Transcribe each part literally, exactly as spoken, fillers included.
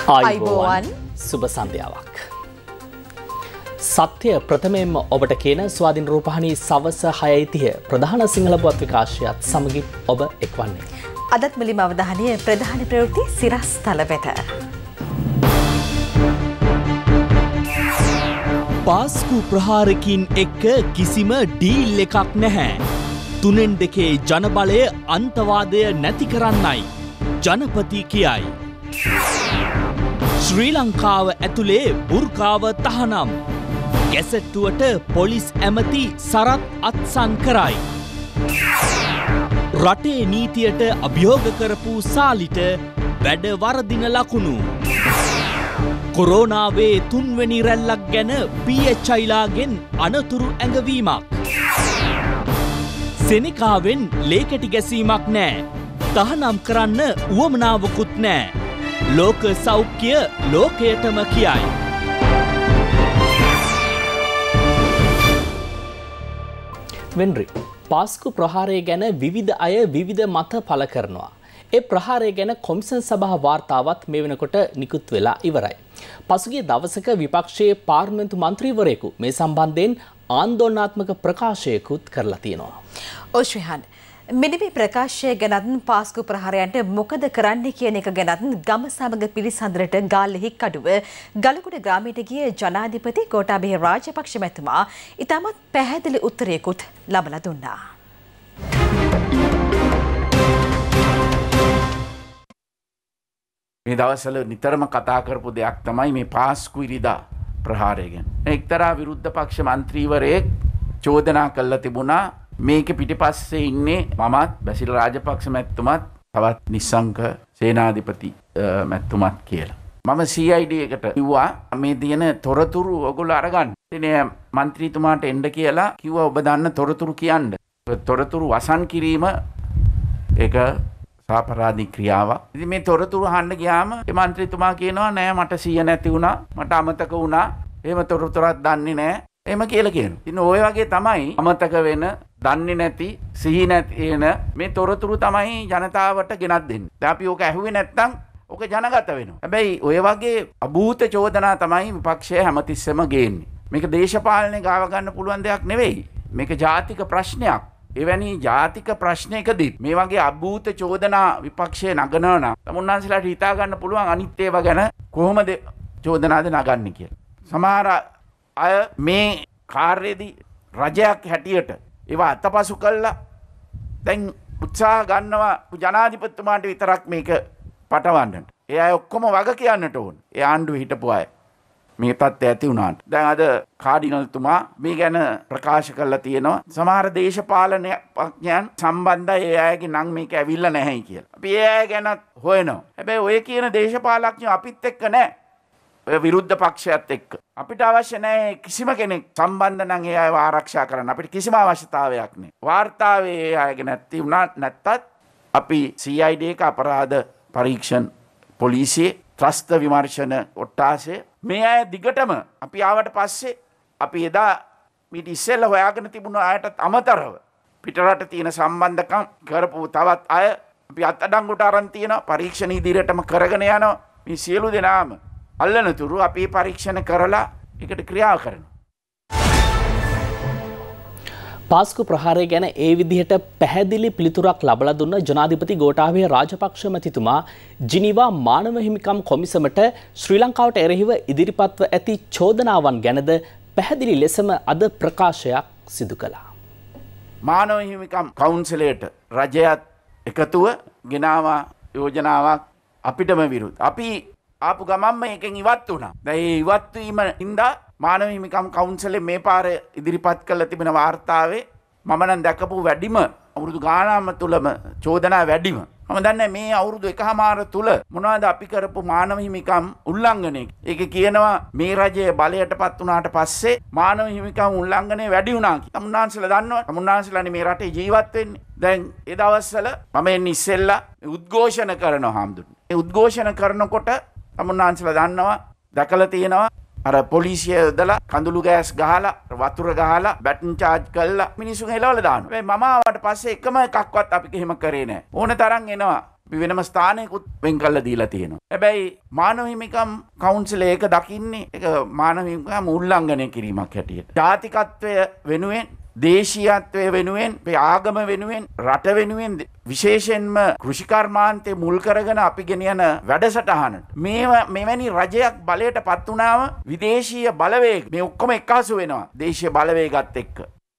ආයුබෝවන් සුබ සන්ධ්‍යාවක්. සත්‍ය ප්‍රථමයෙන්ම ඔබට කියන ස්වාධීන රූපවාහිනී සවස හයයි තිහ ප්‍රධාන සිංහල පුවත් විකාශයත් සමගින් ඔබ එක්වන්නේ. අදත් මුලින්ම අවධානය ප්‍රධාන ප්‍රවෘත්ති සිරස්තල වෙත. පාස්කු ප්‍රහාරකින් එක්ක කිසිම ඩීල් එකක් නැහැ. තුනෙන් දෙකේ ජනබලය අන්තවාදය නැති කරන්නයි ජනපති කියයි. ශ්‍රී ලංකාව ඇතුලේ බුර්කාව තහනම්. ගැසට්ටුවට පොලිස් ඇමති සරත් අත්සන් කරයි. රටේ නීතියට අභියෝග කරපු සාලිට වැඩ වරදින ලකුණු. කොරෝනාවේ තුන්වෙනි රැල්ලක් ගැන පී එච් අයිලාගෙන් අනතුරු ඇඟවීමක්. සෙනිකාවෙන් ලේකැටි ගැසීමක් නෑ. තහනම් කරන්න උවමනාවකුත් නෑ. ලෝක සෞඛ්‍ය ලෝකයටම කියයි. වෙන්රි පාස්කු ප්‍රහාරය ගැන විවිධ අය විවිධ මත පළ කරනවා. ඒ ප්‍රහාරය ගැන කොමිසම් සභා වාර්තාවත් මේ වෙනකොට නිකුත් වෙලා ඉවරයි. පසුගිය දවසක විපක්ෂයේ පාර්ලිමේන්තු මන්ත්‍රීවරයෙකු මේ සම්බන්ධයෙන් ආන්දෝලනාත්මක ප්‍රකාශයකුත් කරලා තියෙනවා. ඔශ්විහන් මෙන්න මේ ප්‍රකාශය ගැනත් පාස්කු ප්‍රහාරයන්ට මොකද කරන්න කියන එක ගැනත් ගම සමග පිළිසඳරට ගාල්ලෙහි කඩුව ගලකුඩ ග්‍රාමයට ගිය ජනාධිපති ගෝඨාභය රාජපක්ෂ මැතිතුමා ඉතාමත් පැහැදිලි උත්තරයකුත් ලබලා දුන්නා. මේ දවස්වල නිතරම කතා කරපු දෙයක් තමයි මේ පාස්කු ඉරිදා ප්‍රහාරය ගැන. එක්තරා විරුද්ධ පක්ෂ මන්ත්‍රීවරයෙක් චෝදනා කළා තිබුණා මේක පිටිපස්සේ ඉන්නේ මමත් බැසිල් රාජපක්ෂ මැතිතුමත් තවත් නිස්සංක සේනාධිපති මැතිතුමත් කියලා. මම සී අයි ඩී එකට කිව්වා මේ තියෙන තොරතුරු ඔයගොල්ලෝ අරගන්න. ඉතින් මන්ත්‍රීතුමාට එන්න කියලා කිව්වා ඔබ දන්න තොරතුරු කියන්න. තොරතුරු වසන් කිරීම ඒක සාපරාධී ක්‍රියාවක්. ඉතින් මේ තොරතුරු අහන්න ගියාම ඒ මන්ත්‍රීතුමා කියනවා නෑ මට සිහිය නැති වුණා මට අමතක වුණා එහෙම තොරතුරක් දන්නේ නෑ එහෙම කියලා කියනවා. ඉතින් ওই වගේ තමයි අමතක වෙන දන්නේ නැති සිහි නැති එන මේ තොරතුරු තමයි ජනතාවට ගෙනත් දෙන්නේ. දැන් අපි ඕක ඇහුවේ නැත්නම් ඕක ජනගත වෙනවා. හැබැයි ඔය වගේ අභූත චෝදනා තමයි විපක්ෂය හැමතිස්සෙම ගේන්නේ. මේක දේශපාලනේ ගාව ගන්න පුළුවන් දෙයක් නෙවෙයි. මේක ජාතික ප්‍රශ්නයක්. එවැනි ජාතික ප්‍රශ්නයකදී මේ වගේ අභූත චෝදනා විපක්ෂයේ නගනවා නම් තමුන්නාන්සලාට හිතා ගන්න පුළුවන් අනිත් ඒවා ගැන කොහොමද චෝදනාද නගන්නේ කියලා. සමහර අය මේ කාර්යයේදී රජයක් හැටියට ඒවා අතපසු කළා දැන් උත්සාහ ගන්නවා ජනාධිපතිතුමාට විතරක් මේක පටවන්නට. ඒ අය ඔක්කොම වග කියන්නට ඕන. ඒ ආණ්ඩුවේ හිටපු අය. මේ තත්ත්වය ඇති වුණාට. දැන් අද කාඩිනල්තුමා මේ ගැන ප්‍රකාශ කරලා තියෙනවා. සමහර දේශපාලනඥයන් සම්බන්ධයි ඒ අයගේ නම් මේක ඇවිල්ලා නැහැයි කියලා. අපි ඒ අය ගැනත් හොයනවා. හැබැයි ඔය කියන දේශපාලඥයෝ අපිත් එක්ක නැහැ. ඔය විරුද්ධ පක්ෂයත් එක්ක. අපිට අවශ්‍ය නැහැ කිසිම කෙනෙක් සම්බන්ධ නම් ඒ අයව ආරක්ෂා කරන්න. අපිට කිසිම අවශ්‍යතාවයක් නැහැ. වාර්තාවේ ඒ අයගේ නැති වුණා නැත්තත් අපි සී අයි ඩී එක අපරාධ පරීක්ෂණ පොලිසියේ ත්‍රස්ත විමර්ශන ඔට්ටාසේ මේ අය දිගටම අපි ආවට පස්සේ අපි එදා මීට ඉස්සෙල්ලා හොයාගෙන තිබුණ අයටත් අමතරව පිටරට තියෙන සම්බන්ධකම් කරපු තවත් අය අපි අත්අඩංගුවට අරන් තියෙනවා පරීක්ෂණ ඉදිරියටම කරගෙන යනවා මේ සියලු දෙනාම අල්ලනතුරු අපි පරීක්ෂණ කරලා ඒකට ක්‍රියා කරනවා. පාස්කු ප්‍රහාරය ගැන ඒ විදිහට පැහැදිලි පිළිතුරක් ලබලා දුන්න ජනාධිපති ගෝඨාභය රාජපක්ෂ මැතිතුමා ජිනීවා මානව හිමිකම් කොමිසමට ශ්‍රී ලංකාවට එරෙහිව ඉදිරිපත්ව ඇති චෝදනාවන් ගැනද පැහැදිලි ලෙසම අද ප්‍රකාශයක් සිදු කළා. මානව හිමිකම් කවුන්සිලයට රජයත් එකතුව ගෙනාවා යෝජනාවක් අපිටම විරුද්ධ. අපි ආපු ගමන්ම එකෙන් ඉවත් වුණා. දැන් මේ ඉවත් වීම හින්දා මානව හිමිකම් කවුන්සිලේ මේ පාර ඉදිරිපත් කළ තිබෙන වාර්තාවේ මම නම් දැකපු වැඩිම අවුරුදු ගානම තුලම චෝදනා වැඩිම. මම දන්නේ මේ අවුරුදු එකමාර තුල මොනවද අපි කරපු මානව හිමිකම් උල්ලංඝනය. ඒක කියනවා මේ රජයේ බලයටපත් වුණාට පස්සේ මානව හිමිකම් උල්ලංඝනය වැඩි වුණා කියලා. තමුන්නාන්සලා දන්නවා. තමුන්නාන්සලානේ මේ රටේ ජීවත් වෙන්නේ. දැන් ඒ දවස්වල මම එන්නේ ඉස්සෙල්ලා උද්ඝෝෂණ කරනවා හාමුදුරනේ. ඒ උද්ඝෝෂණ කරනකොට තමුන්නාන්සලා දන්නවා දැකලා තියෙනවා අර පොලිසිය යොදලා කඳුළු ගෑස් ගහලා වතුර ගහලා බැටන් charge කරලා මිනිස්සුන් හෙලවලා දානවා. මේ මම ආවට පස්සේ එකම එකක්වත් අපි එහෙම කරේ නැහැ. ඕන තරම් එනවා වෙනම ස්ථානයකුත් වෙන් කරලා දීලා තියෙනවා. හැබැයි මානව හිමිකම් කවුන්සිල් එක දකින්නේ ඒක මානව හිමිකම් උල්ලංඝනය කිරීමක් හැටියට. ජාතිකත්වය වෙනුවෙන් දේශීයත්වය වෙනුවෙන් අපේ ආගම වෙනුවෙන් රට වෙනුවෙන් විශේෂයෙන්ම කෘෂිකර්මාන්තය මුල් කරගෙන අපි ගෙනියන වැඩසටහනට මේ මෙවැනි රජයක් බලයට පත් වුණාම විදේශීය බලවේග මේ ඔක්කොම එක්කාසු වෙනවා දේශීය බලවේගات එක්ක.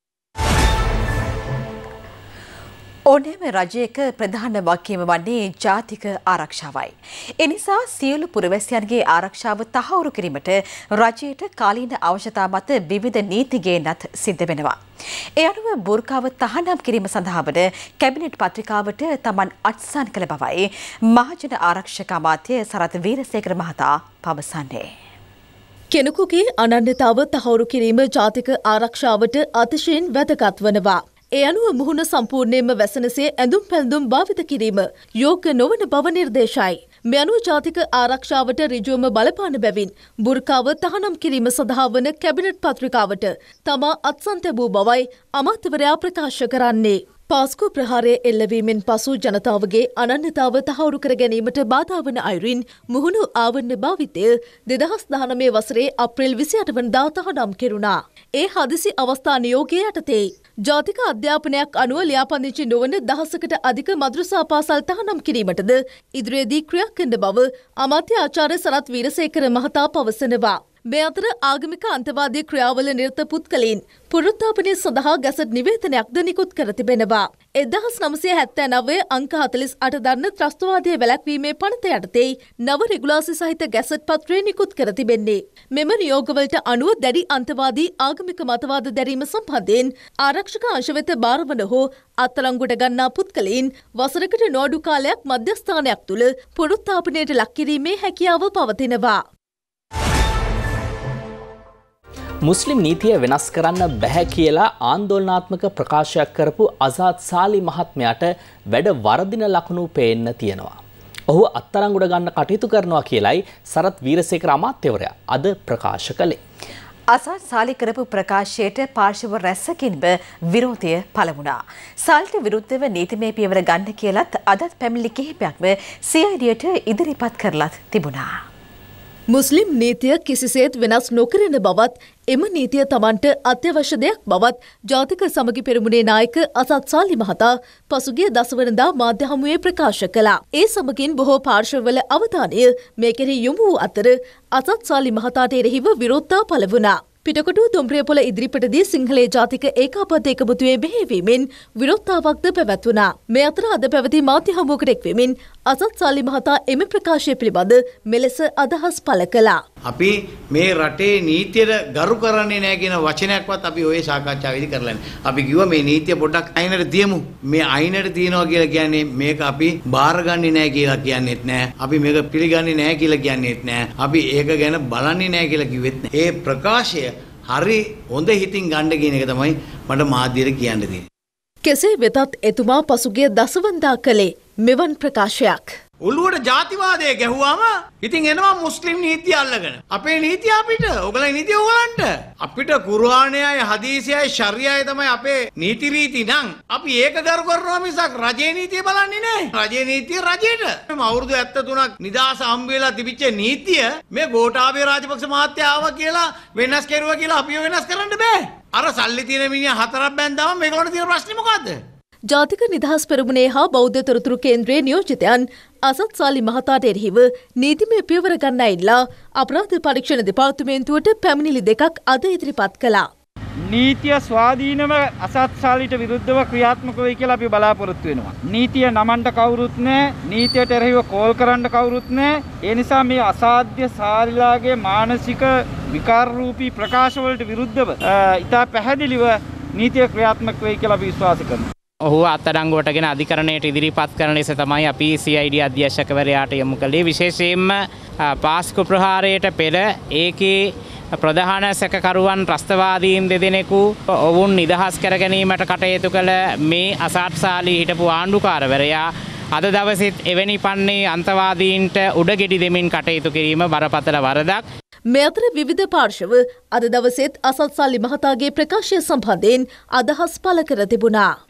ඕනෑම රජයක ප්‍රධාන වගකීම වන්නේ ජාතික ආරක්ෂාවයි. එනිසා සියලු පුරවැසියන්ගේ ආරක්ෂාව තහවුරු කිරීමට රජයට කාලීන අවශ්‍යතා මත විවිධ නීති ගේන්නත් සිද්ධ වෙනවා. ඒ අනුව බුර්කාව තහනම් කිරීම සඳහා වන කැබිනට් පත්‍රිකාවට තමන් අත්සන් කළ බවයි මහජන ආරක්ෂක අමාත්‍ය සරත් වීරසේකර මහතා පවසන්නේ. කෙනෙකුගේ අනන්‍යතාව තහවුරු කිරීම ජාතික ආරක්ෂාවට අතිශයින් වැදගත් වනවා. ඒ අනුව මුහුණ සම්පූර්ණයෙන්ම වැසෙනසේ ඇඳුම් පැළඳුම් භාවිත කිරීම යෝග්‍ය නොවන බව නිර්දේශයි. මේ අනුව ජාතික ආරක්ෂාවට ඍජුවම බලපාන බැවින් බුර්කාව තහනම් කිරීම සඳහා වන කැබිනට් පත්‍රිකාවට තමා අත්සන් තැබූ බවයි අමාත්‍යවරයා ප්‍රකාශ කරන්නේ. පාස්කු ප්‍රහාරය එල්ලවීමෙන් පසු ජනතාවගේ අනන්‍යතාව තහවුරු කර ගැනීමට බාධා වන අයුරින් මුහුණු ආවරණ භාවිතය දෙදහස් දහනවය වසරේ අප්‍රේල් විසිඅට වනදා තහනම් කෙරුණා. ඒ හදිසි අවස්ථා නියෝගය යටතේ ජාතික අධ්‍යාපනයක් අනුව ලියාපදිංචි නොවන දහසකට අධික මද්‍රසා පාසල් තහනම් කිරීමටද ඉදිරියේදී ක්‍රියා කරන බව අමාත්‍ය ආචාර්ය සරත් වීරසේකර මහතා පවසනවා. මේ අතර ආගමික අන්තවාදී ක්‍රියාවල නිරත පුද්ගලයන් පුනරුත්ථාපනය සඳහා ගැසට් නිවේදනයක්ද නිකුත් කර තිබෙනවා. එක්දහස් නවසිය හැත්තෑනවය අංක හතළිස් අට දරන ත්‍රස්තවාදය වැළැක්වීමේ පනත යටතේ නව රෙගුලාසි සහිත ගැසට් පත්‍රය නිකුත් කර තිබෙන්නේ. මෙම නියෝගවලට අනුව දැඩි අන්තවාදී ආගමික මතවාද දැරීම සම්බන්ධයෙන් ආරක්ෂක අංශ වෙත බාරවන හෝ අත්අඩංගුවට ගන්නා පුද්ගලයන් වසරකට නොඅඩු කාලයක් මධ්‍යස්ථානයක් තුළ පුනරුත්ථාපනයට ලක් කිරීමේ හැකියාව පවතිනවා. මුස්ලිම් නීතිය වෙනස් කරන්න බැහැ කියලා ආන්දෝලනාත්මක ප්‍රකාශයක් කරපු අසාද් සාලි මහත්මයාට වැඩ වරදින ලකුණු පේන්න තියෙනවා. ඔහු අත්අඩංගුවට ගන්න කටයුතු කරනවා කියලයි සරත් වීරසේකර අමාත්‍යවරයා අද ප්‍රකාශ කළේ. අසාද් සාලි කරපු ප්‍රකාශයට පාර්ශව රැස්සකින්ම විරෝධය පළ වුණා. සාල්ට විරුද්ධව නීතිමය පියවර ගන්න කියලත් අදත් පැමිණිලි කිහිපයක්ම සී අයි ඩියට ඉදිරිපත් කරලත් තිබුණා. මුස්ලිම් නීතිය කිසිසේත් වෙනස් නොකරන බවත් එම නීතිය තමන්ට අත්‍යවශ්‍ය දෙයක් බවත් ජාතික සමගි පෙරමුණේ නායක අසත් සාලි මහතා පසුගිය දසවනදා මාධ්‍ය හමුවේ ප්‍රකාශ කළා. ඒ සමගින් බොහෝ පාර්ශවවල අවධානය මේ කෙරෙහි යොමු වූ අතර අසත් සාලි මහතාට එරෙහිව විරෝධතා පළ වුණා. පිටකොටුව දුම්රියපොළ ඉදිරිපටදී සිංහලේ ජාතික ඒකාබද්ධ එකමුතුවේ මෙහෙයවීමෙන් විරෝධතාවක්ද පැවැත්වුණා. මේ අතර අද පැවති මාධ්‍ය හමුවකට එක්වෙමින් අසත් සාලි මහතා එම ප්‍රකාශය පිළිබඳ මෙලෙස අදහස් පළ කළා. අපි මේ රටේ නීතියට ගරු කරන්නේ නැහැ කියන වචනයක්වත් අපි ඔය සාකච්ඡාවේදී කරලා නැහැ. අපි කිව්වා මේ නීතිය පොඩ්ඩක් අයිනට තියමු. මේ අයිනට තියනවා කියලා කියන්නේ මේක අපි බාරගන්නේ නැහැ කියලා කියන්නේත් නැහැ. අපි මේක පිළිගන්නේ නැහැ කියලා කියන්නේත් නැහැ. අපි ඒක ගැන බලන්නේ නැහැ කියලා කිව්වෙත් නැහැ. ඒ ප්‍රකාශය හරි හොඳ හිතින් ගන්න කියන එක තමයි මට මාධ්‍යයට කියන්න තියෙන්නේ. කෙසේ වෙතත් එතුමා පසුගිය දසවනදා කළේ මෙවන් ප්‍රකාශයක්. ඔළුවට ජාතිවාදය ගැහුවාම ඉතින් එනවා මුස්ලිම් නීතිය අල්ලගෙන. අපේ නීතිය අපිට, ඔයගලගේ නීතිය ඔයගලන්ට. අපිට කුර්ආනයයි හදීසයයි ශරියයි තමයි අපේ නීති රීති නම් අපි ඒක ගරු කරනවා මිසක් රජයේ නීතිය බලන්නේ නැහැ. රජයේ නීතිය රජයට. මේ අවුරුදු හැත්තෑ තුනක් නිදාස හම්බ වෙලා තිබිච්ච නීතිය මේ ගෝඨාභය රාජපක්ෂ මහත්තයා ආවා කියලා වෙනස් කරුවා කියලා අපිව වෙනස් කරන්න බෑ. අර සල්ලි තියෙන මිනිහා හතරක් බැන්දාම මේගොල්ලන්ට තියෙන ප්‍රශ්නේ මොකද්ද? ජාතික නිදහස් පෙරමුණේ හා බෞද්ධ තොරතුරු කේන්ද්‍රයේ නියෝජිතයන් අසත් සාලි මහතාට එරෙහිව නීතිමය පියවර ගන්න ඉල්ලා අපරාධ පරීක්ෂණ දෙපාර්තමේන්තුවට පැමිණිලි දෙකක් අද ඉදිරිපත් කළා. නීතිය ස්වාධීනව අසත් සාලිට විරුද්ධව ක්‍රියාත්මක වෙයි කියලා අපි බලාපොරොත්තු වෙනවා. නීතිය නමන්න කවුරුත් නැහැ, නීතියට එරෙහිව කෝල් කරන්න කවුරුත් නැහැ. ඒ නිසා මේ අසාධ්‍ය සාලිලාගේ මානසික විකාර රූපී ප්‍රකාශ වලට විරුද්ධව ඉතා පැහැදිලිව නීතිය ක්‍රියාත්මක වෙයි කියලා අපි විශ්වාස කරනවා. ඔහු අත්අඩංගුවටගෙන අධිකරණයට ඉදිරිපත් කරන ලෙස තමයි අපි සී අයි ඩී අධ්‍යක්ෂකවරයාට යොමු කළේ. විශේෂයෙන්ම පාස්කු ප්‍රහාරයට පෙර ඒකේ ප්‍රධාන සැකකරුවන් ත්‍රස්තවාදීන් දෙදෙනෙකු ඔවුන් නිදහස් කර ගැනීමට කටයුතු කළ මේ අසාඩ් සාලි හිටපු ආණ්ඩුකාරවරයා අද දවසෙත් එවැනි පන්නේ අන්තවාදීන්ට උඩගෙඩි දෙමින් කටයුතු කිරීම බරපතල වරදක්. මේ අතර විවිධ පාර්ශව අද දවසෙත් අසත් සාලි මහතාගේ ප්‍රකාශය සම්බන්ධයෙන් අදහස් පළ කර තිබුණා.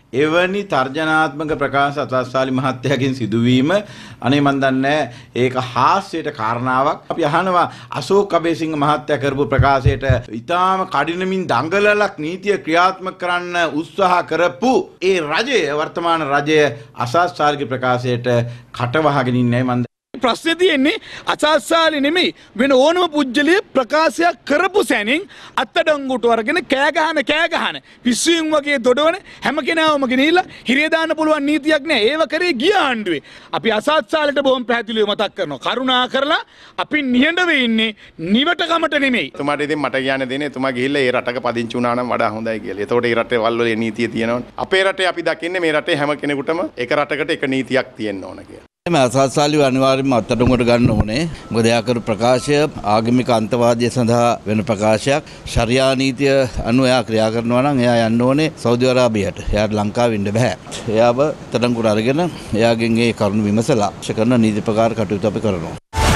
එවැනි තර්ජනාත්මක ප්‍රකාශ අසස්සාලි මහත්තයාගෙන් සිදුවීම අනේ මන් දන්නේ ඒක හාස්‍යයට කාරණාවක්. අපි අහනවා අශෝක් අබේසිංහ මහත්තයා කරපු ප්‍රකාශයට ඊටාම කඩිනමින් දඟලලක් නීතිය ක්‍රියාත්මක කරන්න උත්සාහ කරපු ඒ රජය වර්තමාන රජය අසස්සාලිගේ ප්‍රකාශයට කටවහගෙන ඉන්නේ මන් ප්‍රශ්නේ තියෙන්නේ අසස්සාලි නෙමෙයි වෙන ඕනම පුජ්‍යලිය ප්‍රකාශයක් කරපු සැනින් අත්තඩංගුට අරගෙන කෑ ගහන කෑ ගහන පිස්සුම් වගේ දොඩවන හැම කෙනාම ගෙනිලා හිරිය දාන්න පුළුවන් නීතියක් නෑ ඒව කරේ ගිය ආණ්ඩුවේ අපි අසස්සාලට බොහොම පැහැදිලිව මතක් කරනවා කරුණා කරලා අපි නිහඬව ඉන්නේ නිවටකමට නෙමෙයි. එතුමාට ඉතින් මට කියන්න දෙන්නේ එතුමා ගිහිල්ලා ඒ රටක පදිංචි වුණා නම් වඩා හොඳයි කියලා. එතකොට ඒ රටේ වල්වල ඒ නීතිය තියෙනවනේ. අපේ රටේ අපි දකින්නේ මේ රටේ හැම කෙනෙකුටම එක රටකට එක නීතියක් තියෙන්න ඕන කියලා. මේ අසස්සාලිව අනිවාර්යයෙන්ම අත්අඩංගුවට ගන්න ඕනේ. මොකද එයා කරු ප්‍රකාශය ආගමික අන්තවාදය සඳහා වෙන ප්‍රකාශයක්. ශරියා නීතිය අනුව එයා ක්‍රියා කරනවා නම් එයා යන්න ඕනේ සෞදි අරාබියට. එයාට ලංකාවෙ ඉන්න බෑ. එයාව අත්අඩංගුවට අරගෙන එයාගෙන් ඒ කරුණු විමසලා ශ කරන නීති ප්‍රකාර කටයුතු අපි කරනවා.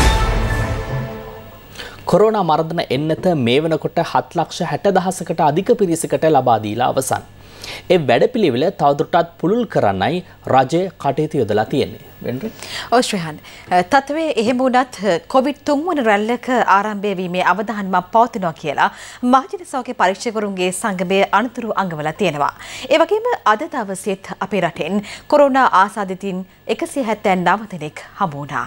කොරෝනා මර්ධන එන්නත මේ වෙනකොට හත් ලක්ෂ හැට දහසකට අධික පිරිසකට ලබා දීලා අවසන්. ඒ වැඩපිළිවෙල තවදුරටත් පුළුල් කරන්නයි රජය කටයුතු යොදලා තියෙන්නේ. වෙන්නේ. ඔස්ට්‍රේලියාන් තත්ත්වයේ එහෙම වුණත් කොවිඩ් තුන්වන රැල්ලක ආරම්භය වීමේ අවධානමක් පවතිනවා කියලා මහජන සෞඛ්‍ය පරීක්ෂකවරුන්ගේ සංගමයේ අනුතුරු අංගවල තියෙනවා. ඒ වගේම අද දවසේත් අපේ රටෙන් කොරෝනා ආසාදිතින් එකසිය හැත්තෑ නව දෙනෙක් හමු වුණා.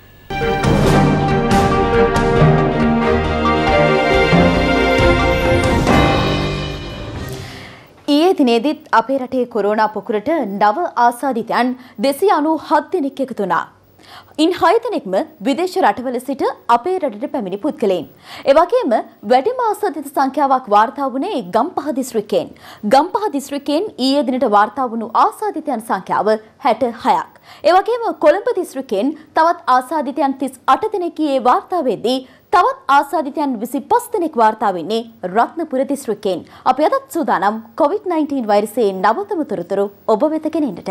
ඊයේ දිනේදීත් අපේ රටේ කොරෝනා පොකුරට නව ආසාදිතයන් දෙසිය අනූහත් දෙනෙක් එකතු වුණා. ඉන් හය දෙනෙක්ම විදේශ රටවල සිට අපේ රටට පැමිණි පුද්ගලයන්. ඒ වගේම වැඩිම ආසාදිත සංඛ්‍යාවක් වාර්තා වුණේ ගම්පහ දිස්ත්‍රික්කයෙන්. ගම්පහ දිස්ත්‍රික්කයෙන් ඊයේ දිනට වාර්තා වුණු ආසාදිතයන් සංඛ්‍යාව හැට හයක්. ඒ වගේම කොළඹ දිස්ත්‍රික්කයෙන් තවත් ආසාදිතයන් තිස් අට දෙනෙක් ඊයේ වාර්තා වෙද්දී තවත් ආසාදිතයන් විසිපස් දෙනෙක් වාර්තා වෙන්නේ රත්නපුර දිස්ත්‍රික්කයෙන්. අපි අදත් සූදානම් කොවිඩ් නයින්ටීන් වෛරසයේ නවතම තොරතුරු ඔබ වෙත ගෙනෙන්නට.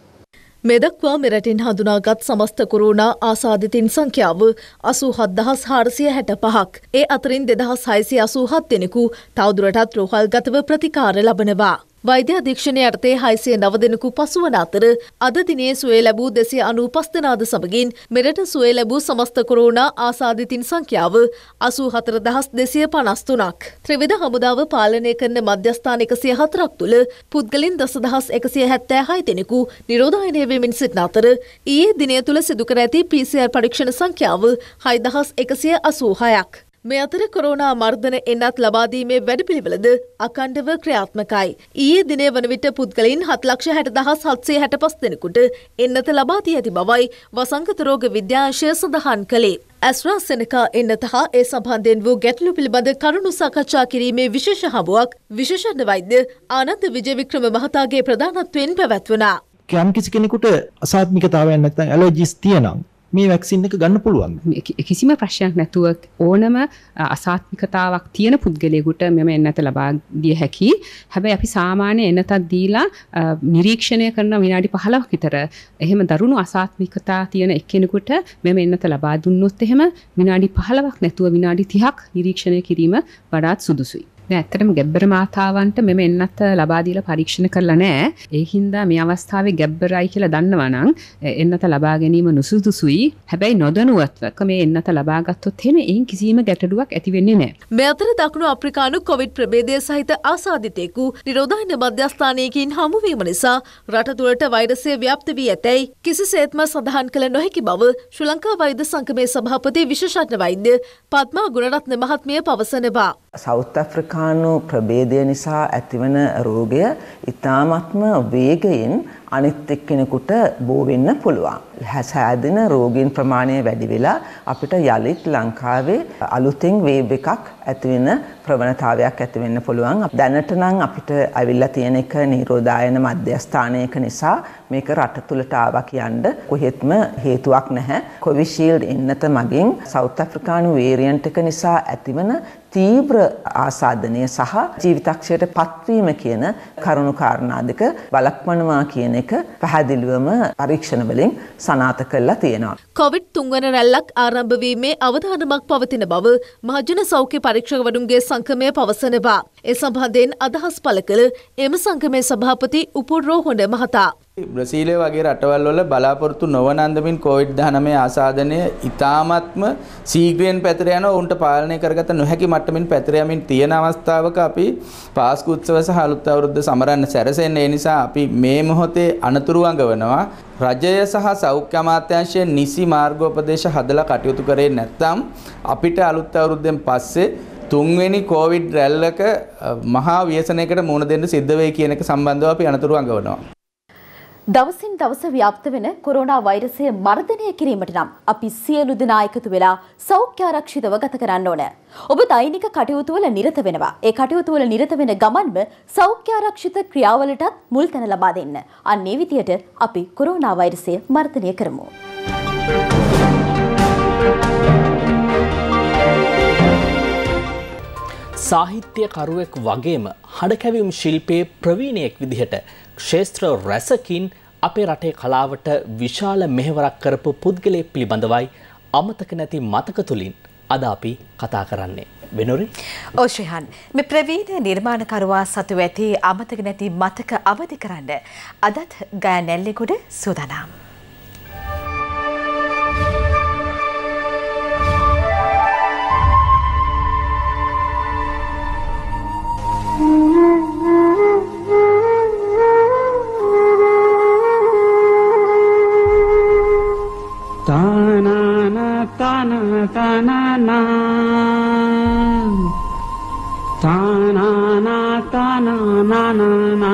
මෙදක්වා මෙරටින් හඳුනාගත් සමස්ත කොරෝනා ආසාදිතින් සංඛ්‍යාව අසූ හත් දහස් හාරසිය හැට පහක්. ඒ අතරින් දෙදහස් හයසිය අසූ හත් දෙනෙකු තවදුරටත් රෝහල්ගතව ප්‍රතිකාර ලබනවා. වෛද්‍ය අධීක්ෂණය යටතේ හයසිය නව දෙනෙකු පසුවන අතර අද දිනේ සුවය ලැබූ දෙසිය අනූපස් දෙනාද සමගින් මෙරට සුවය ලැබූ සමස්ත කොරෝනා ආසාදිතින් සංඛ්‍යාව අසූ හතර දහස් දෙසිය පනස් තුනක්. ත්‍රිවිධ හමුදාව පාලනය කරන මධ්‍යස්ථාන එකසිය හතරක් තුළ පුද්ගලින් දසදහස් එකසිය හැත්තෑ හය දෙනෙකු නිරෝධායනය වෙමින් සිටින අතර ඊයේ දිනය තුළ සිදු කර ඇති පී සී ආර් පරීක්ෂණ සංඛ්‍යාව හය දහස් එකසිය අසූ හයක්. මේ අතර කොරෝනා මර්ධන එන්නත් ලබා දීමේ වැඩපිළිවෙලද අඛණ්ඩව ක්‍රියාත්මකයි. ඊයේ දිනය වන විට පුද්ගලයන් හත් ලක්ෂ හැට දහස් හත්සිය හැට පස් දෙනෙකුට එන්නත ලබා දී ඇති බවයි වසංගත රෝග විද්‍යාංශය සඳහන් කළේ. ඇස්ට්‍රාසෙනකා එන්නත හා ඒ සම්බන්ධයෙන් වූ ගැටලු පිළිබඳ කරුණු සාකච්ඡා කිරීමේ විශේෂ හමුවක් විශේෂඥ වෛද්‍ය ආනන්ද විජේවික්‍රම මහතාගේ ප්‍රධානත්වයෙන් පැවැත්වුණා. යම් කිසි කෙනෙකුට අසාත්මිකතාවයක් නැත්නම් ඇලර්ජිස් තියෙනම් මේ වැක්සින් එක ගන්න පුළුවන්. කිසිම ප්‍රශ්නයක් නැතුව ඕනම අසාත්මිකතාවක් තියෙන පුද්ගලයෙකුට මෙම එන්නත ලබා දිය හැකි. හැබැයි අපි සාමාන්‍ය එන්නතක් දීලා නිරීක්ෂණය කරන විනාඩි පහළොවක් විතර එහෙම දරුණු අසාත්මිකතා තියෙන එක්කෙනෙකුට මෙම එන්නත ලබා දුන්නොත් එහෙම විනාඩි පහළොවක් නැතුව විනාඩි තිහක් නිරීක්ෂණය කිරීම වඩාත් සුදුසුයි. ඇත්තටම ගැබ්බර මාතාවන්ට මෙම එන්නත ලබා දීලා පරීක්ෂණ කරලා නැහැ. ඒ හින්දා මේ අවස්ථාවේ ගැබ්බරයි කියලා දන්නවා නම් එන්නත ලබා ගැනීම නුසුදුසුයි. හැබැයි නොදැනුවත්ව මේ එන්නත ලබා ගත්තොත් එහෙම එයින් කිසිම ගැටලුවක් ඇති වෙන්නේ නැහැ. මේ අතර දකුණු අප්‍රිකානු කොවිඩ් ප්‍රභේදය සහිත ආසාදිතයෙකු නිරෝධායන මධ්‍යස්ථානයකින් හමු වීම නිසා රට තුළට වෛරසය ව්‍යාප්ත වී ඇතැයි කිසිසේත්ම සඳහන් කළ නොහැකි බව ශ්‍රී ලංකා වෛද්‍ය සංගමේ සභාපති විශේෂඥ වෛද්‍ය පද්මා ගුණරත්න මහත්මිය පවසනවා. සවුත් අප්‍රිකානු ප්‍රභේදය නිසා ඇතිවන රෝගය ඉතාමත්ම වේගයෙන් අනිත් එක්කෙනෙකුට බෝ වෙන්න පුළුවන්. හැදෙන රෝගීන් ප්‍රමාණය වැඩි වෙලා අපිට යලිත් ලංකාවේ අලුතෙන් වේව් එකක් ඇති වෙන ප්‍රවණතාවයක් ඇති වෙන්න පුළුවන්. දැනට නම් අපිට අවිල්ලා තියෙන එක නිරෝධායන මධ්‍යස්ථානයක නිසා මේක රට තුලට ආවා කියන්න කොහෙත්ම හේතුවක් නැහැ. කොවිෂීල්ඩ් එන්නත මගින් සවුත් අප්‍රිකානු වේරියන්ට් එක නිසා ඇතිවන තීව්‍ර ආසාදනය සහ ජීවිතක්ෂයට පත්වීම කියන කරුණු කාරණා දෙක බලක්වනවා කියන එක පැහැදිලිවම පරීක්ෂණ වලින් සනාථ කරලා තියෙනවා. කොවිඩ් තුන්වන රැල්ලක් ආරම්භ වීමේ අවධානමක් පවතින බව මහජන සෞඛ්‍ය පරීක්ෂකවරුන්ගේ සංගමය පවසනවා. ඒ සම්බන්ධයෙන් අදහස් පළ කළ එම සංගමේ සභාපති උපුල් රෝහණ මහතා බ්‍රසීලය වගේ රටවල් වල බලාපොරොත්තු නොවන අන්දමින් කොවිඩ් දහනවය ආසාදනය ඉතාමත්ම ශීඝ්‍රයෙන් පැතිර යනවා. උන්ට පාලනය කරගත නොහැකි මට්ටමින් පැතිර යමින් තියෙන අවස්ථාවක අපි පාස්කු උත්සව සහ අලුත් අවුරුද්ද සමරන්න සැරසෙන්නේ. ඒ නිසා අපි මේ මොහොතේ අනතුරු අඟවනවා. රජය සහ සෞඛ්‍ය අමාත්‍යාංශය නිසි මාර්ගෝපදේශ හදලා කටයුතු කරේ නැත්නම් අපිට අලුත් අවුරුද්දෙන් පස්සේ තුන්වෙනි කොවිඩ් රැල්ලක මහා ව්‍යසනයකට මුහුණ දෙන්න සිද්ධ වෙයි කියන එක සම්බන්ධව අපි අනතුරු අඟවනවා. දවසින් දවස ව්‍යාප්ත වෙන කොරෝනා වෛරසය මර්ධනය කිරීමට නම් අපි සියලු දෙනා එකතු වෙලා සෞඛ්‍ය ආරක්ෂිතව ගත කරන්න ඕන. ඔබ දෛනික කටයුතු වල නිරත වෙනවා. ඒ කටයුතු වල නිරත වෙන ගමන්ම සෞඛ්‍ය ආරක්ෂිත ක්‍රියාවලටත් මුල් තැන ලබා දෙන්න. අන්න ඒ විදියට අපි කොරෝනා වෛරසය මර්ධනය කරමු. සාහිත්‍යකරුවෙක් වගේම හඬකැවීම් ශිල්පයේ ප්‍රවීණයෙක් විදිහට ක්ෂේත්‍ර රැසකින් අපේ රටේ කලාවට විශාල මෙහෙවරක් කරපු පුද්ගලයෙක් පිළිබඳවයි අමතක නැති මතක තුලින් අද අපි කතා කරන්නේ. වෙනොරි ඕෂයන් මේ ප්‍රවීණ නිර්මාණකරුවා සතු ඇති අමතක නැති මතක අවදි කරන්න අදත් ගෑ නැල්ලේගොඩ සූදානම්. Ta-na-na, ta-na, ta-na-na. Ta-na-na, ta-na-na-na-na.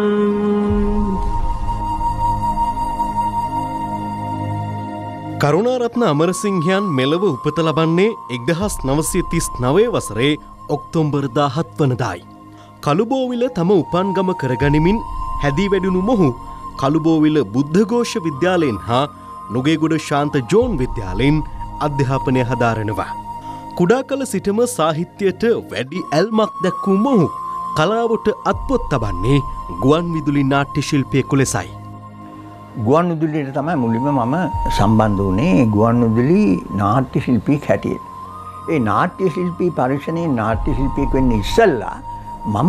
Karunaratne අමරසිංහයන් මෙලව උපත ලබන්නේ එක්දහස් නවසිය තිස් නවය වසරේ ඔක්තෝබර් දාහත් වනදායි. කළුබෝවිල තම උපන්ගම කරගනිමින් හැදී වැඩුණු මොහු කළුබෝවිල බුද්ධඝෝෂ විද්‍යාලයෙන් හා නුගේගොඩ ශාන්ත ජෝන් විද්‍යාලයෙන් අධ්‍යාපනය හදාරනවා. කුඩා කල සිටම සාහිත්‍යයට වැඩි ඇල්මක් දැක්වූ මොහු කලාවට අත්පොත් තබන්නේ ගුවන් විදුලි නාට්‍ය ශිල්පියෙකු ලෙසයි. ගුවන් විදුලියට තමයි මුලින්ම මම සම්බන්ධ වුණේ ගුවන් විදුලි නාට්‍ය ශිල්පියෙක් හැටියට. ඒ නාට්‍ය ශිල්පී පරීක්ෂණයේ නාට්‍ය ශිල්පියෙක් වෙන්න ඉස්සෙල්ලා මම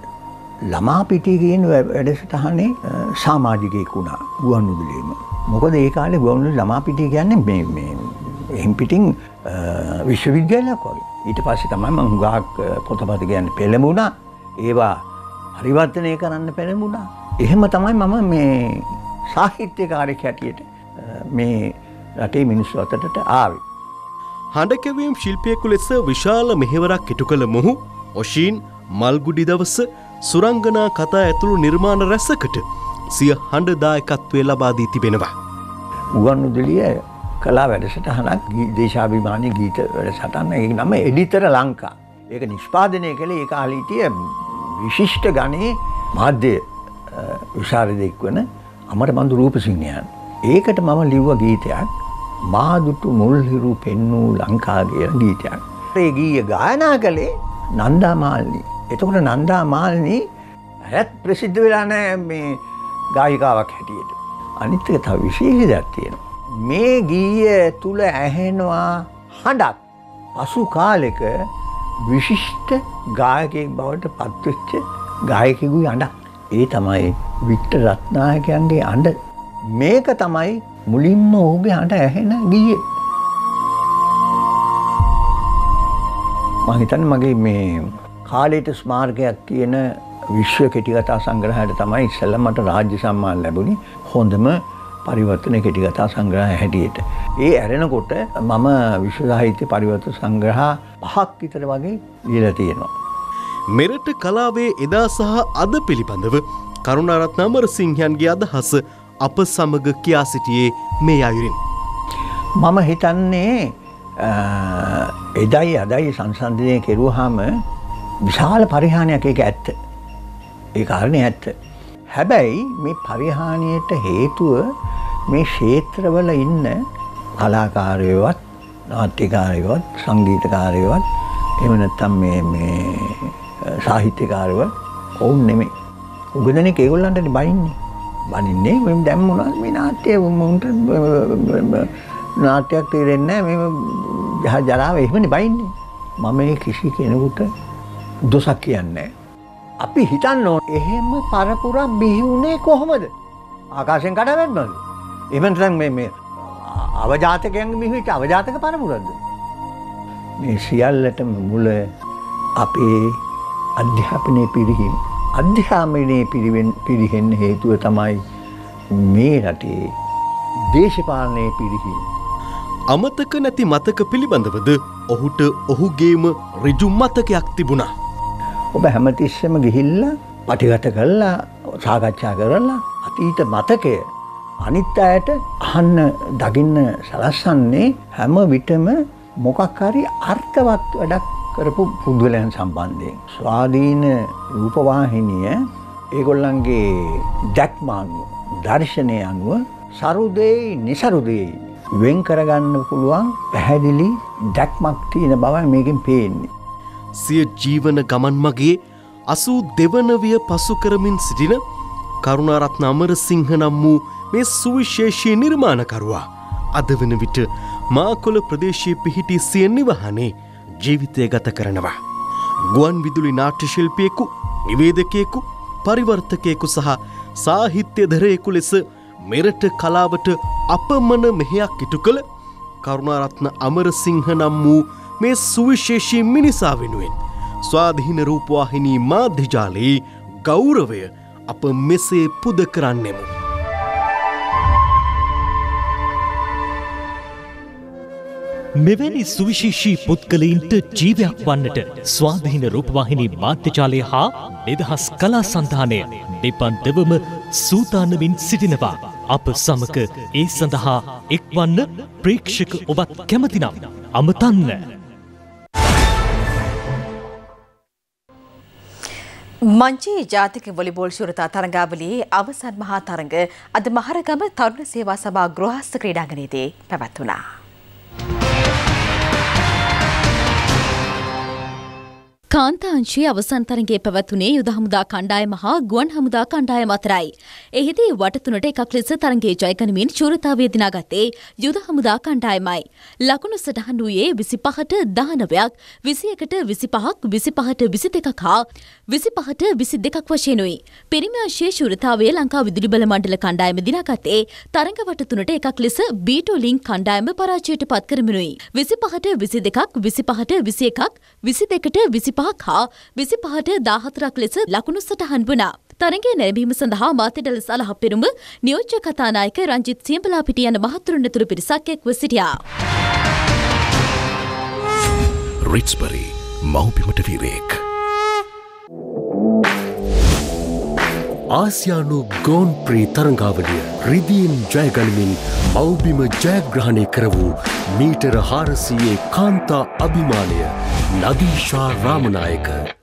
ළමා පිටිය කියන වැඩසටහනේ සමාජිකයෙක් වුණා ගුවන් විදුලියේම. මොකද ඒ කාලේ ගුවන් විදුලි ළමා පිටිය කියන්නේ මේ මේ එහෙම් පිටින් විශ්වවිද්‍යාලයක් වගේ. ඊට පස්සේ තමයි මම හුඟක් පොතපත කියන්නේ පෙළඹුණා. ඒවා පරිවර්තනය කරන්න පෙළඹුණා. එහෙම තමයි මම මේ සාහිත්‍යකාරයෙක් හැටියට මේ රටේ මිනිස්සු අතරට ආවේ. හඬකැවීම් ශිල්පියෙකු ලෙස විශාල මෙහෙවරක් ඉටු කළ මොහු ඔෂීන් මල්ගුඩි දවස සුරංගනා කතා ඇතුළු නිර්මාණ රැසකට සිය හඬ දායකත්වය ලබා දී තිබෙනවා. ගුවන් විදුලිය කලා වැඩසටහනක් දේශාභිමානී ගීත වැඩසටහන. ඒ නම එඩිතර ලංකා. ඒක නිෂ්පාදනය කළේ ඒ කාලේ හිටිය විශිෂ්ට ගණයේ මාධ්‍ය විශාරදෙක් වන අමරබන්දු රූපසිංහයන්. ඒකට මම ලිව්ව ගීතයක් මාදුටු මුල් හිරු පෙන්නූ ලංකා කියන ගීතයක්. ඒ ගීය ගායනා කළේ නන්දා මාල්නී. එතකොට නන්දා මාල්නී හැත් ප්‍රසිද්ධ වෙලා නැහැ මේ ගායිකාවක් හැටියට. අනිත් එක තව විශේෂ දෙයක් තියෙනවා. මේ ගීය තුල ඇහෙනවා හඬක්. පසු කාලෙක විශිෂ්ට ගායකයෙක් බවට පත්වෙච්ච ගායකයෙකුගේ හඬක්. ඒ තමයි වික්ටර් රත්නායකයන්ගේ හඬ. මේක තමයි මුලින්ම ඔහුගේ හඬ ඇහෙන ගීය. මම හිතන්නේ මගේ මේ කාලයට ස්මාරකයක් කියන විශ්ව කෙටිකතා සංග්‍රහයට තමයි ඉස්සෙල්ලා මට රාජ්‍ය සම්මාන ලැබුණේ හොඳම පරිවර්තන කෙටිකතා සංග්‍රහය හැටියට. ඒ ඇරෙනකොට මම විශ්ව සාහිත්‍ය පරිවර්තන සංග්‍රහ පහක් විතර වගේ ලියලා තියෙනවා. මෙරට කලාවේ එදා සහ අද පිළිබඳව කරුණාරත්න අමරසිංහයන්ගේ අදහස අප සමග කියා සිටියේ මේ අයුරින්. මම හිතන්නේ එදයි අදයි සංසන්දනය කෙරුවාම විශාල පරිහානියක් ඒක ඇත්ත. ඒ කාරණේ ඇත්ත. හැබැයි මේ පරිහානියට හේතුව මේ ක්ෂේත්‍රවල ඉන්න කලාකාරයෝවත් නාට්‍යකාරයෝවත් සංගීතකාරයෝවත් එහෙම නැත්නම් මේ මේ සාහිත්‍යකාරයෝ ඔවුන් නෙමෙයි. උගදෙනෙක් ඒගොල්ලන්ට බයින්නේ. බනින්නේ මම දැන් මොනවද මේ නාට්‍ය මුන්ට නාට්‍යයක් තේරෙන්නේ නැහැ මේ ජරාව එහෙමනේ බයින්නේ. මම මේ කිසි කෙනෙකුට දොසක් කියන්නේ. අපි හිතන්න ඕනේ එහෙම පරපුරා බිහි වුණේ කොහොමද? ආකාශයෙන් කඩාවැටෙනවද? එහෙම නැත්නම් මේ මේ අවජාතකයන් බිහි වෙච්ච අවජාතක පරපුරක්ද? මේ සියල්ලටම මුල අපේ අධ්‍යාපනයේ පිරිහීම. අධ්‍යාපනයේ පිරිවෙන් පිරිහෙන්න හේතුව තමයි මේ රටේ දේශපාලනයේ පිරිහීම. අමතක නැති මතක පිළිබඳවද ඔහුට ඔහුගේම ඍජු මතකයක් තිබුණා. ඔබ හැමතිස්සෙම ගිහිල්ලා පටිගත කරලා සාකච්ඡා කරලා අතීත මතකය අනිත් අයට අහන්න දකින්න සලස්සන්නේ හැම විටම මොකක් හරි අර්ථවත් වැඩක් කරපු පුද්ගලයන් සම්බන්ධයෙන්. ස්වාධීන රූපවාහිනිය ඒගොල්ලන්ගේ දැක්ම අනුව දර්ශනය අනුව සරුදෙයි නිසරුදෙයි වෙන් කරගන්න පුළුවන් පැහැදිලි දැක්මක් තියෙන බවයි මේකෙන් පේන්නේ. සිය ජීවන ගමන් මගේ අසූ දෙවන විය පසු කරමින් සිටින කරුණාරත්න අමරසිංහ නම් වූ මේ සුවිශේෂී නිර්මාණකරුවා අද වන විට මාකොළ ප්‍රදේශයේ පිහිටි සිය නිවහනේ ජීවිතය ගත කරනවා. ගුවන් විදුලි නාට්‍ය ශිල්පියෙකු, නිවේදකයෙකු, පරිවර්තකයෙකු සහ සාහිත්‍යධරයෙකු ලෙස මෙරට කලාවට අපමණ මෙහෙයක් ඉටු කළ කරුණාරත්න අමරසිංහ නම් වූ මේ සුවිශේෂී මිනිසා වෙනුවෙන් ස්වාධීන රූපවාහිනී මාධ්‍යජාලයේ ගෞරවය අප මෙසේ පුද කරන්නෙමු. මෙවැනි සුවිශේෂී පුද්ගලයින්ට ජීවයක් වන්නට ස්වාධීන රූපවාහිනී මාධ්‍යජාලය හා නිදහස් කලා සන්ධානය දෙපන්දවම සූදානමින් සිටිනවා. අප සමග ඒ සඳහා එක්වන්න ප්‍රේක්ෂක ඔබත් කැමතිනම් අමතන්න. මංචී ජාතික වොලිබෝල් ශූරතා තරඟාවලියේ අවසන් මහා තරඟ අද මහරගම තරුණ සේවා සභා ගෘහස්ථ ක්‍රීඩාංගණයේදී පැවැත්වුණා. කාන්තාංශයේ අවසන් තරඟයේ පැවැත්වුණේ යුද හමුදා කණ්ඩායම හා ගුවන් හමුදා කණ්ඩායම අතරයි. එහිදී වටතුනට එකක් ලෙස තරඟයේ ජයගනිමින් ශූරතාවය දිනාගත්තේ යුද හමුදා කණ්ඩායමයි. ලකුණු සටහන් වූයේ විසිපහට දහනවයක්, විසියකට විසිපහක්, විසිපහට විසිදෙකක් හා විසිපහට විසිදෙකක් වශයෙන්ුයි. පිරිමි අංශයේ ශූරතාවය ලංකා විදුලි බල මණ්ඩල කණ්ඩායම දිනාගත්තේ තරඟ වටතුනට එකක් ලෙස බීටෝ ලින්ක් කණ්ඩායම පරාජයට පත් කරමිනුයි. විසිපහට විසිදෙකක්, විසිපහට විසිඑකක්, විසිදෙකට විසිපහක් හා විසිපහට දාහතරක් ලෙස ලකුණු සටහන් වුණා. තරඟය නැරඹීම සඳහා මාතෙඩල සලහ පෙරුම නියෝජ්‍ය කතානායක රංජිත් සියඹලාපිටිය යන මහතුරුන් ඇතුළු පිරිසක් එක්ව සිටියා. රිච්බරි මව්බිමට වීරයෙක්. ආසියානු ගෝන් ප්‍රී තරංගාවලිය රිදියෙන් ජයගනිමින් මව්බිම ජයග්‍රහණය කර වූ මීටර හාරසීයේ කාන්තා අභිමානය නදීෂා රාමනායක.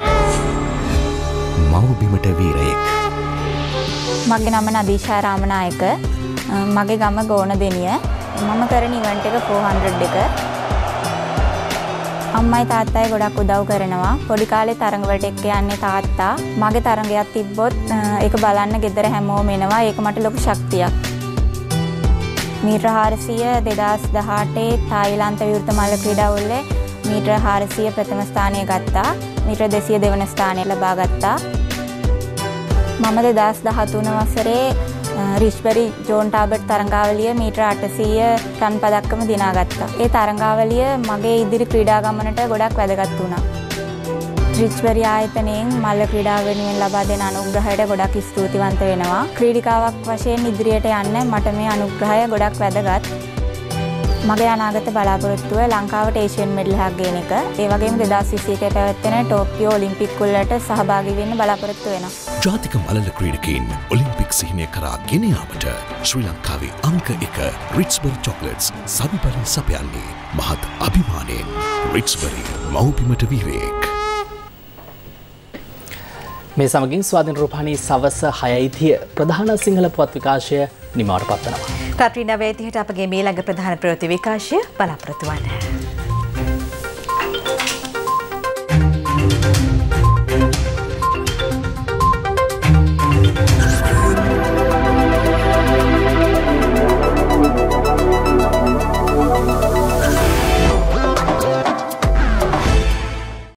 මව්බිමට වීරයෙක්. මගේ නම නදීෂා රාමනායක. මගේ ගම ගෝනදෙනිය. මම කරන ඉවෙන්ට් එක ෆෝර් හන්ඩ්‍රඩ් එක. අම්මයි තාත්තයි ගොඩක් උදව් කරනවා. පොඩි කාලේ තරඟවලට එක්ක යන්නේ තාත්තා. මගේ තරඟයක් තිබ්බොත් ඒක බලන්න ගෙදර හැමෝම එනවා. ඒක මට ලොකු ශක්තියක්. මීටර හාරසීය දෙදාස් දහඅටේ තායිලන්ත විවෘත මල්ල ක්‍රීඩාවලේ මීටර හාරසීය ප්‍රථම ස්ථානය ගත්තා. මීටර දෙසිය දෙවන ස්ථානය ලබා ගත්තා. මම දෙදාස් දහතුන වසරේ රිෂ්බරි ජෝන් ටාබට් තරඟාවලිය මීටර අටසීය රන් පදක්කම දිනාගත්තා. ඒ තරඟාවලිය මගේ ඉදිරි ක්‍රීඩා ගමනට ගොඩක් වැදගත් වුණා. රිෂ්බරි ආයතනයෙන් මල්ල ක්‍රීඩාව වෙනුවෙන් ලබා දෙන අනුග්‍රහයට ගොඩක් ස්තුතිවන්ත වෙනවා. ක්‍රීඩිකාවක් වශයෙන් ඉදිරියට යන්න මට මේ අනුග්‍රහය ගොඩක් වැදගත්. මගේ අනාගත බලාපොරොත්තුව ලංකාවට ඒෂියන් මෙඩල් එකක් ගේන එක. ඒ වගේම දෙදාස් විසි එකේ පැවැත්වෙන ටෝකියෝ ඔලිම්පික් වලට සහභාගී වෙන්න බලාපොරොත්තු වෙනවා. ජාතික මලල ක්‍රීඩකයින් ඔලිම්පික් සිහිනය කරා ගෙන යාමට ශ්‍රී ලංකාවේ අංක එක රිච්බරි චොක්ලට්ස් සවිපලි සපයන්නේ මහත් අභිමානයෙන්. රිච්බරි මව්බිමට වීරයෙක්. මේ සමගින් ස්වාධීන රූපවාහිනී සවස හයයි තිහ ප්‍රධාන සිංහල පුවත් විකාශය නිමවට පත්වනවා. රටේ නවය තිහට අපගේ මීළඟ ප්‍රධාන ප්‍රවෘත්ති විකාශය බලාපොරොත්තු වන්න.